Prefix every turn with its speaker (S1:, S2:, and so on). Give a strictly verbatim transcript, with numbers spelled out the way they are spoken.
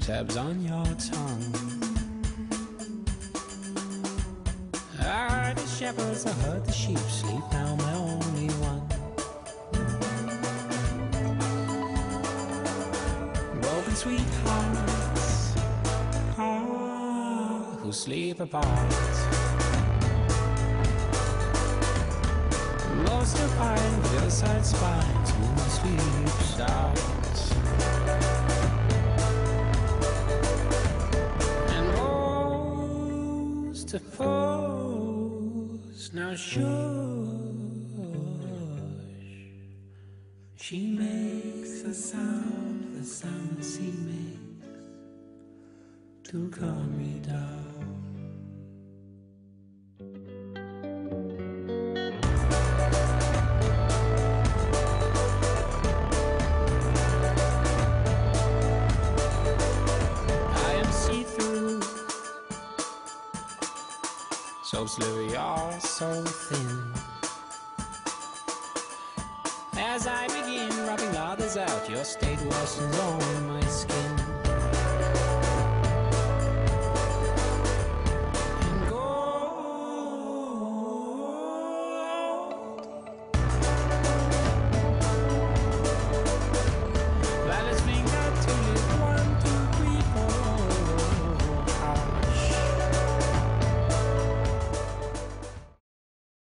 S1: tabs on your tongue. I heard the shepherds, I heard the sheep sleep, now my only one. Broken sweethearts, ah, who sleep apart. Most of pine, the other side spines, when the sleeps out. And most of foes, now shush. She makes a sound, the sound she makes to calm me down. So slippery, you're so thin. As I begin rubbing others out, your state worsens on my skin.